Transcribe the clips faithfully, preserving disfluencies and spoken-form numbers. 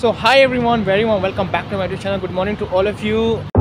So hi everyone, very warm welcome back to my YouTube channel. Good morning to all of you.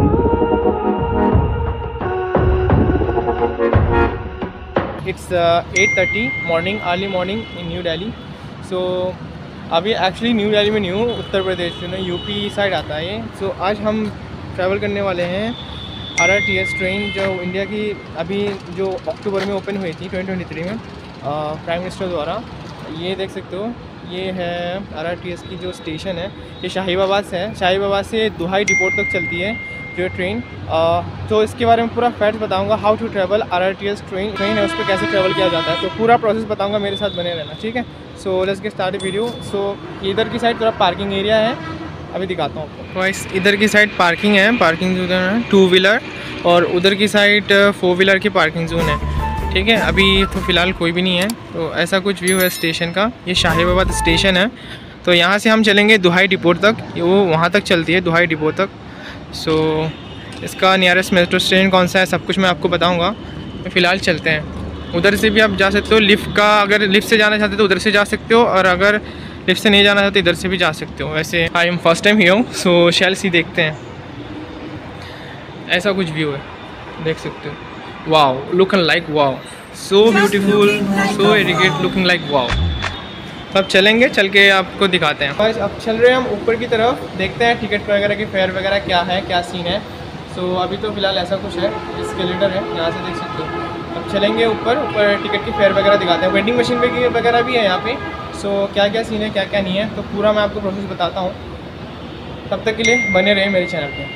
It's uh, eight thirty morning, early morning in New Delhi. So अभी actually New Delhi में नहीं हूँ, उत्तर प्रदेश जो है UP side आता है ये. सो so, आज हम ट्रैवल करने वाले हैं R R T S train जो इंडिया की अभी जो अक्टूबर में ओपन हुई थी ट्वेंटी ट्वेंटी थ्री में प्राइम मिनिस्टर द्वारा. ये देख सकते हो, ये है आर आर टी एस की जो स्टेशन है. ये शाहीबाबाद से है, शाहीबाबाद से दुहाई डिपोट तक चलती है जो ट्रेन. तो इसके बारे में पूरा फैक्ट बताऊंगा, how to travel R R T S train train है उस पर कैसे ट्रैवल किया जाता है. तो पूरा प्रोसेस बताऊंगा, मेरे साथ बने रहना, ठीक है. So let's get start video. So इधर की साइड थोड़ा पार्किंग एरिया है, अभी दिखाता हूँ आपको. तो इस इधर की साइड पार्किंग है, पार्किंग जोन है टू व्हीलर, और उधर की साइड फोर व्हीलर की पार्किंग जोन है, ठीक है. अभी तो फ़िलहाल कोई भी नहीं है. तो ऐसा कुछ व्यू है स्टेशन का. ये शाहीबाबाद स्टेशन है. तो यहाँ से हम चलेंगे दुहाई डिपोट तक, वो वहाँ तक चलती है दुहाई डिपोट तक. सो इसका नियरेस्ट मेट्रो स्टेशन कौन सा है सब कुछ मैं आपको बताऊँगा. तो फ़िलहाल चलते हैं. उधर से भी आप जा सकते हो, लिफ्ट का अगर लिफ्ट से जाना चाहते हो तो उधर से जा सकते हो, और अगर लिफ्ट से नहीं जाना चाहते तो इधर से भी जा सकते हो. वैसे I am first time here हूँ, सो शैल सी देखते हैं. ऐसा कुछ व्यू है, देख सकते हो. Wow, looking like wow, so beautiful, so delicate, looking like wow. तो अब चलेंगे, चल के आपको दिखाते हैं. बस अब चल रहे हैं हम ऊपर की तरफ, देखते हैं टिकट वगैरह की फेयर वगैरह क्या है, क्या सीन है. सो so, अभी तो फ़िलहाल ऐसा कुछ है, एस्केलेटर है, यहाँ से देख सकते हो. अब चलेंगे ऊपर, ऊपर टिकट की फेयर वगैरह दिखाते हैं. वेंडिंग मशीन वगैरह भी है यहाँ पे. सो so, क्या क्या सीन है, क्या क्या नहीं है, तो पूरा मैं आपको प्रोसेस बताता हूँ. तब तक के लिए बने रहे मेरे चैनल पर.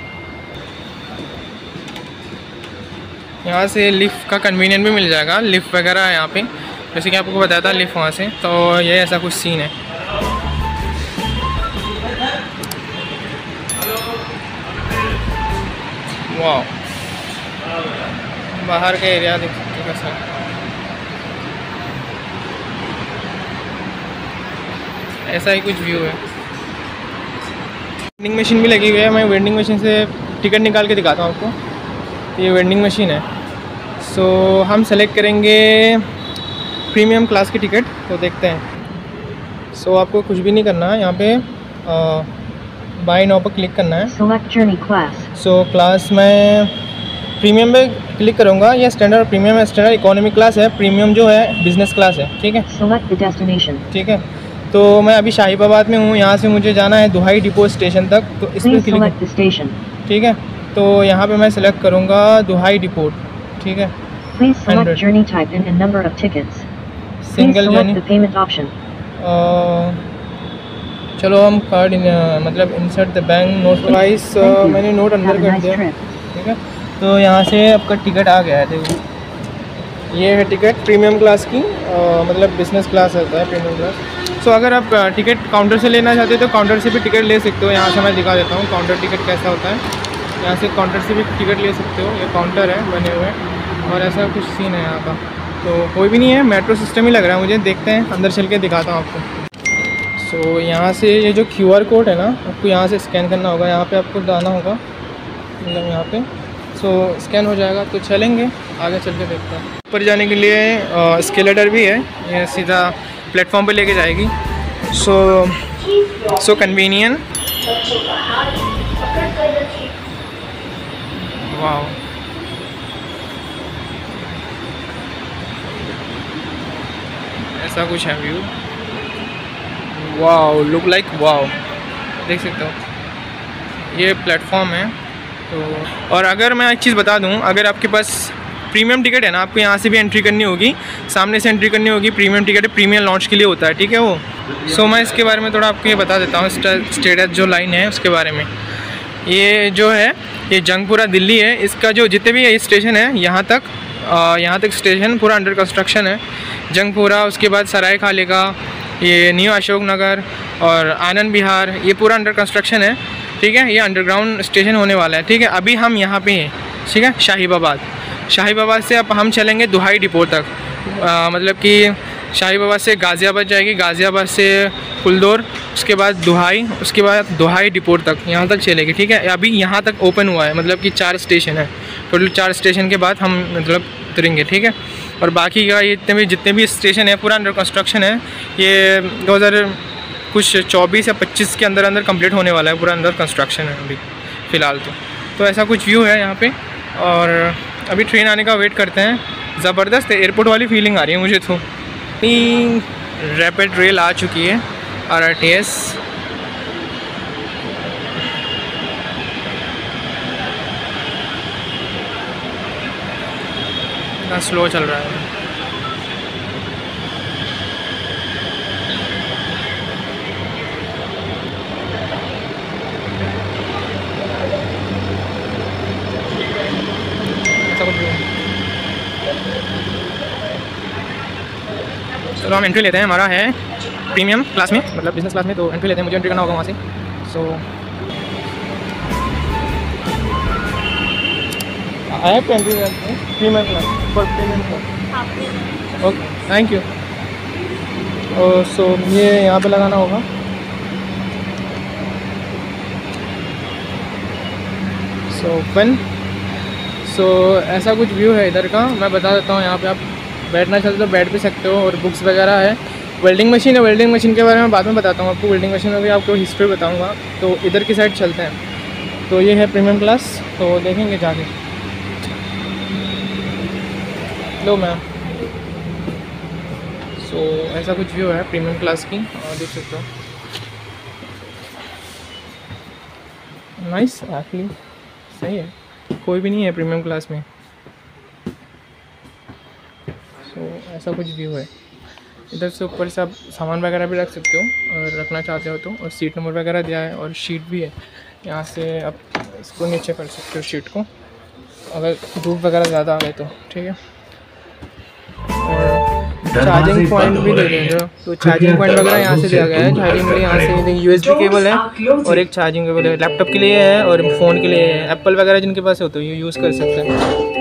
यहाँ से लिफ्ट का कन्वीनियंट भी मिल जाएगा, लिफ्ट वगैरह है यहाँ पे, जैसे कि आपको बताया था लिफ्ट वहाँ से. तो ये ऐसा कुछ सीन है. वाह, बाहर का एरिया देख सकते हैं कैसा. ऐसा ही कुछ व्यू है. वेंडिंग मशीन भी लगी हुई है. मैं वेंडिंग मशीन से टिकट निकाल के दिखाता हूँ आपको. ये वेंडिंग मशीन है. सो so, हम सेलेक्ट करेंगे प्रीमियम क्लास की टिकट. तो देखते हैं. सो so, आपको कुछ भी नहीं करना है, यहाँ पे बाय नाउ पर क्लिक करना है. Select journey class. So so, class मैं प्रीमियम पे क्लिक करूँगा. या स्टैंडर्ड प्रीमियम है, स्टैंडर्ड इकोनॉमी क्लास है, प्रीमियम जो है बिजनेस क्लास है, ठीक है. Select the destination. ठीक है. तो मैं अभी शाहीबाबाद में हूँ, यहाँ से मुझे जाना है दुहाई डिपो स्टेशन तक. तो इस पर क्लिक, ठीक है. तो यहाँ पे मैं सेलेक्ट करूँगा दुहाई डिपोट, ठीक है. Please select journey type and a number of tickets. Single journey. the payment option. चलो हम कार्ड मतलब insert the bank note price. मैंने नोट अंदर कर दिया, ठीक है. तो यहाँ से आपका टिकट आ गया है. देखो, ये है टिकट प्रीमियम क्लास की, uh, मतलब बिजनेस क्लास होता है प्रीमियम क्लास. सो so, अगर आप टिकट काउंटर से लेना चाहते हो तो काउंटर से भी टिकट ले सकते हो. यहाँ से मैं दिखा देता हूँ काउंटर टिकट कैसा होता है. यहाँ से काउंटर से भी टिकट ले सकते हो. ये काउंटर है बने हुए, और ऐसा कुछ सीन है यहाँ का. तो कोई भी नहीं है, मेट्रो सिस्टम ही लग रहा है मुझे. देखते हैं, अंदर चल के दिखाता हूँ आपको. सो so, यहाँ से ये जो क्यू आर कोड है ना, आपको यहाँ से स्कैन करना होगा. यहाँ पे आपको डालना होगा, मतलब यहाँ पे. सो so, स्कैन हो जाएगा. तो चलेंगे आगे, चल के देखते हैं. ऊपर जाने के लिए एस्केलेटर भी है, ये सीधा प्लेटफॉर्म पे लेके जाएगी. सो सो कन्वीनियंट. वाओ, ऐसा कुछ है view. Wow, look like wow, देख सकते हो. ये प्लेटफॉर्म है. तो और अगर मैं एक चीज़ बता दूं, अगर आपके पास प्रीमियम टिकट है ना, आपको यहाँ से भी एंट्री करनी होगी, सामने से एंट्री करनी होगी. प्रीमियम टिकट है, प्रीमियम लॉन्च के लिए होता है, ठीक है वो. सो so, मैं इसके बारे में थोड़ा आपको ये बता देता हूँ, स्टेटस जो लाइन है उसके बारे में. ये जो है, ये जंगपुरा दिल्ली है. इसका जो जितने भी ये स्टेशन है, यहाँ तक यहाँ तक स्टेशन पूरा अंडर कंस्ट्रक्शन है. जंगपुरा, उसके बाद सराय खाले का, ये न्यू अशोक नगर और आनंद विहार, ये पूरा अंडर कंस्ट्रक्शन है, ठीक है. ये अंडरग्राउंड स्टेशन होने वाला है, ठीक है. अभी हम यहाँ पे हैं, ठीक है, शाहीबाबाद. शाहीबाबाद से अब हम चलेंगे दुहाई डिपो तक. आ, मतलब कि शाहीबाबाद से गाज़ियाबाद जाएगी, गाज़ियाबाद से फुलदौर, उसके बाद दुहाई, उसके बाद दुहाई डिपोट तक, यहाँ तक चलेगी, ठीक है. अभी यहाँ तक ओपन हुआ है, मतलब कि चार स्टेशन है टोटल. चार स्टेशन के बाद हम मतलब उतरेंगे, ठीक है. और बाकी का ये जितने भी जितने भी स्टेशन है पूरा अंडर कंस्ट्रक्शन है. ये दो हज़ार कुछ चौबीस या पच्चीस के अंदर अंदर कंप्लीट होने वाला है, पूरा अंदर कंस्ट्रक्शन है अभी फ़िलहाल तो। तो ऐसा कुछ व्यू है यहाँ पे, और अभी ट्रेन आने का वेट करते हैं। ज़बरदस्त एयरपोर्ट वाली फीलिंग आ रही है मुझे तो। रैपिड रेल आ चुकी है, आर आर टी एस। इतना स्लो चल रहा है। चलो हम एंट्री लेते हैं। हमारा है प्रीमियम क्लास में, मतलब बिजनेस क्लास में, तो एंट्री लेते हैं। मुझे एंट्री करना होगा वहाँ से। So I have entry premium class for premium class. Okay, thank you. और सो ये यहाँ पे लगाना होगा। सो वन सो ऐसा कुछ व्यू है इधर का। मैं बता देता हूँ, यहाँ पे आप बैठना चाहते तो बैठ भी सकते हो, और बुक्स वगैरह है। वेल्डिंग मशीन है, वेल्डिंग मशीन के बारे में बाद में बताता हूँ आपको। वेल्डिंग मशीन में भी आपको हिस्ट्री बताऊँगा। तो इधर की साइड चलते हैं। तो ये है प्रीमियम क्लास, तो देखेंगे जाके। लो मैम। सो ऐसा कुछ व्यू है प्रीमियम क्लास की, और देख सकते हो। नाइस, एक्चुअली सही है। कोई भी नहीं है प्रीमियम क्लास में। तो ऐसा कुछ व्यू है। इधर से ऊपर से आप सामान वगैरह भी रख सकते हो, और रखना चाहते हो तो। और सीट नंबर वगैरह दिया है, और शीट भी है। यहाँ से आप इसको नीचे कर सकते हो शीट को, अगर धूप वगैरह ज़्यादा आ गए तो। ठीक है। और चार्जिंग पॉइंट भी दे देंगे, तो चार्जिंग पॉइंट वगैरह यहाँ से दिया गया है। चार्जिंग में यहाँ से यूएसबी केबल है, और एक चार्जिंग केबल है। लैपटॉप के लिए है, और फ़ोन के लिए है। एप्पल वगैरह जिनके पास है तो ये यूज़ कर सकते हैं।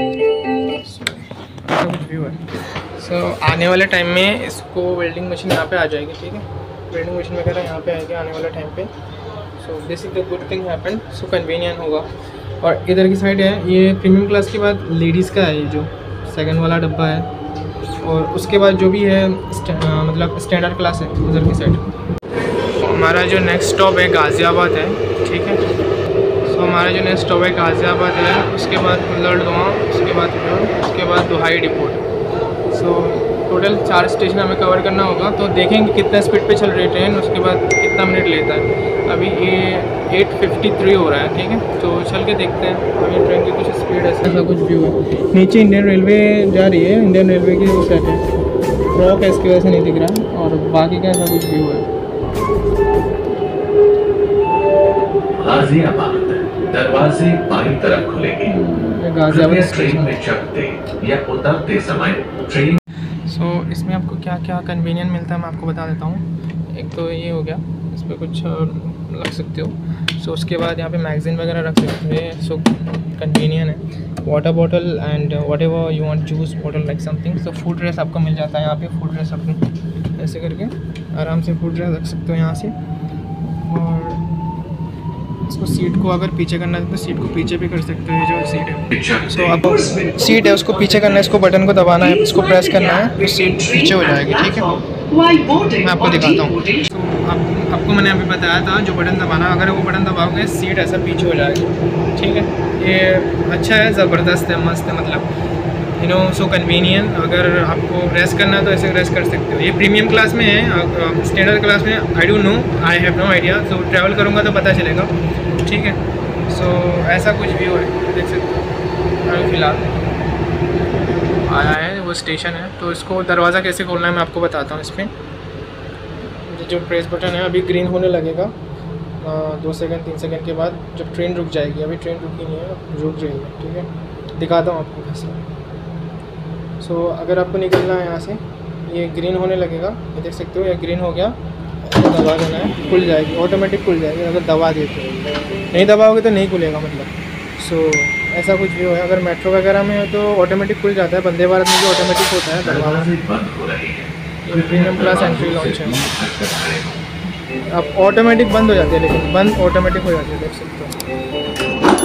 ऐसा कुछ व्यू है। सो so, आने वाले टाइम में इसको वेल्डिंग मशीन यहाँ पे आ जाएगी। ठीक है, वेल्डिंग मशीन वगैरह यहाँ पे आएगी आने वाले टाइम पे। So this is the good thing happen. So convenient होगा। और इधर की साइड है, ये प्रीमियम क्लास के बाद लेडीज़ का है, ये जो सेकंड वाला डब्बा है। और उसके बाद जो भी है स्टै, आ, मतलब स्टैंडर्ड क्लास है उधर की साइड। so, हमारा जो नेक्स्ट स्टॉप है गाज़ियाबाद है। ठीक है। सो so, हमारा जो नेक्स्ट स्टॉप है गाज़ियाबाद है, उसके बाद लड़दुआ, उसके बाद उसके बाद दुहाई डिपोट। सो टोटल चार स्टेशन हमें कवर करना होगा। तो देखेंगे कितना स्पीड पे चल रही है ट्रेन, उसके बाद कितना मिनट लेता है। अभी ये एट फिफ्टी थ्री हो रहा है। ठीक है, तो चल के देखते हैं अभी ट्रेन की कुछ स्पीड है। ऐसा कुछ व्यू है। नीचे इंडियन रेलवे जा रही है, इंडियन रेलवे की साइड है। ट्रॉक है, इसकी वजह से नहीं दिख रहा है। और बाकी का ऐसा कुछ व्यू है। गाजियाबाद दरवाजे बाईं तरफ खुलेंगे। गाजियाबाद ट्रेन में चढ़ते या उतरते समय ट्रेन। सो so, इसमें आपको क्या क्या कन्वीनियंट मिलता है मैं आपको बता देता हूँ। एक तो ये हो गया, इस पर कुछ रख सकते हो। सो so, उसके बाद यहाँ पे मैगज़ीन वगैरह रख सकते हैं। सो कन्वीनियंट है। Water bottle and whatever you want, juice bottle like something. So food dress आपको मिल जाता है यहाँ पे। फूड ड्रेस अपनी ऐसे करके आराम से फूड ड्रेस रख सकते हो यहाँ से। और इसको सीट को अगर पीछे करना है तो सीट को पीछे भी कर सकते हो। ये जो सीट है, सो so, अब सीट है उसको पीछे करना है, इसको बटन को दबाना है, इसको प्रेस करना है, तो सीट पीछे हो जाएगी। ठीक है, मैं आपको दिखाता हूँ। तो आप, आपको मैंने अभी बताया था जो बटन दबाना, अगर वो बटन दबाओगे सीट ऐसा पीछे हो जाएगी। ठीक है, ये अच्छा है, ज़बरदस्त है, मस्त है, मतलब यू नो सो कन्वीनियंट। अगर आपको रेस्ट करना है तो ऐसे रेस्ट कर सकते हो। ये प्रीमियम क्लास में है, स्टैंडर्ड क्लास में I don't know, I have no idea. तो ट्रैवल करूँगा तो पता चलेगा। ठीक है, सो so, ऐसा कुछ व्यू है, देख सकते हो। अभी फ़िलहाल आया है वो स्टेशन है। तो इसको दरवाज़ा कैसे खोलना है मैं आपको बताता हूँ। इसमें जो प्रेस बटन है अभी ग्रीन होने लगेगा दो सेकंड तीन सेकंड के बाद, जब ट्रेन रुक जाएगी। अभी ट्रेन रुकी नहीं है, रुक रही है। ठीक है, दिखाता हूँ आपको कैसे। सो so, अगर आपको निकलना है यहाँ से, ये ग्रीन होने लगेगा, ये देख सकते हो, ये ग्रीन हो गया। तो दबा देना है, खुल जाएगी, ऑटोमेटिक खुल जाएगी। अगर दबा देते हो, नहीं दबाओगे तो नहीं खुलेगा मतलब। सो so, ऐसा कुछ भी है। अगर मेट्रो वगैरह में है तो ऑटोमेटिक खुल जाता है। वंदे भारत में भी ऑटोमेटिक होता है दबाव। ये प्रीमियम क्लास एंट्री लॉन्च है। अब ऑटोमेटिक बंद हो जाती है, लेकिन बंद ऑटोमेटिक हो जाती है, देख सकते हो।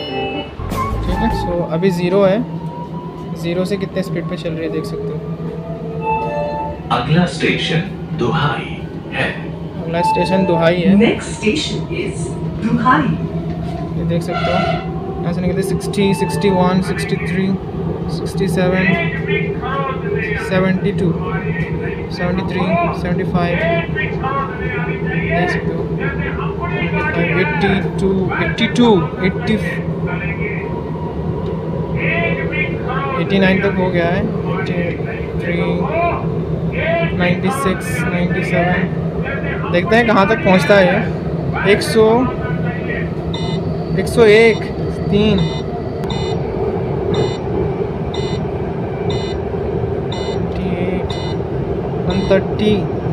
ठीक है, सो so, अभी ज़ीरो है। ज़ीरो से कितने स्पीड पे चल रही है देख सकते हो। अगला स्टेशन दुहाई है। अगला हमारा स्टेशन दुहाई है। Next station is Duhai. ये देख सकते हो, यहाँ से निकलते sixty, sixty one, sixty three, sixty seven, seventy two, seventy three, seventy five, देख सकते हो, eighty two, eighty two, eighty, eighty nine तक हो गया है, eighty three, ninety six, ninety seven, देखते हैं कहाँ तक पहुँचता है ये। एक सौ, एक सौ एक, तीन, one thirty,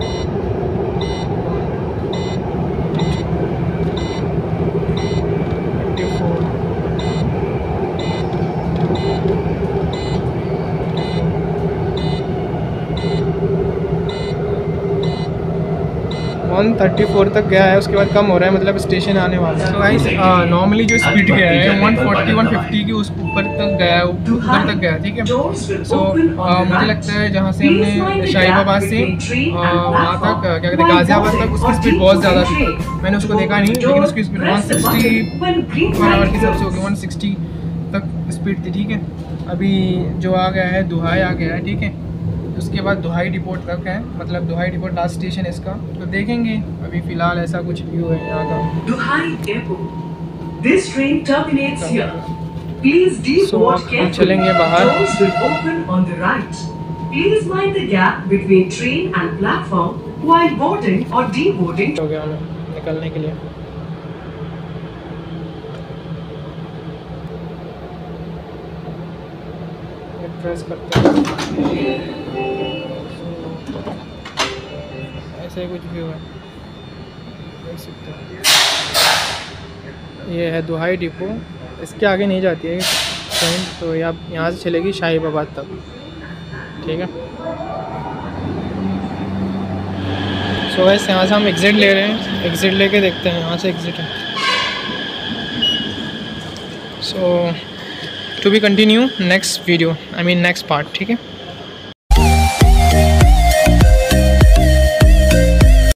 one thirty four तक गया है, उसके बाद कम हो रहा है, मतलब स्टेशन आने वाला है। तो गाइस नॉर्मली जो स्पीड गया है वन फोर्टी, वन फिफ्टी की उस ऊपर तक गया है, ऊपर तक गया, ठीक है। सो मुझे लगता है जहाँ से हमने शाहीबाबाद से वहाँ तक क्या कहते हैं गाज़ियाबाद तक, उसकी स्पीड बहुत ज़्यादा थी। मैंने उसको देखा नहीं, लेकिन उसकी speed one sixty per hour की सबसे होगी, वन सिक्सटी तक स्पीड थी, ठीक है। अभी जो आ गया है दुहाई आ गया है, ठीक है। उसके बाद दुहाई डिपोट तक है, मतलब दुहाई डिपोट लास्ट स्टेशन इसका, तो देखेंगे। अभी फ़िलहाल ऐसा कुछ व्यू है यहाँ का। Duhai Airport. This train terminates here. Please deboard हम carefully. चलेंगे बाहर। Doors will open on the right. Please mind the gap between train and platform while boarding or deboarding. हो गया हमें निकलने के लिए। प्रेस करते हैं, ऐसे ही कुछ व्यू है, देख सकते हो। ये है दुहाई डिपो, इसके आगे नहीं जाती है ट्रेन, तो ये आप यहाँ से चलेगी शाहीबाबाद तक, ठीक है। सो वैसे यहाँ से हम एग्ज़िट ले रहे हैं, एग्ज़िट लेके देखते हैं, यहाँ से एग्ज़िट है। So to be continue next video, I mean next part, ठीक है।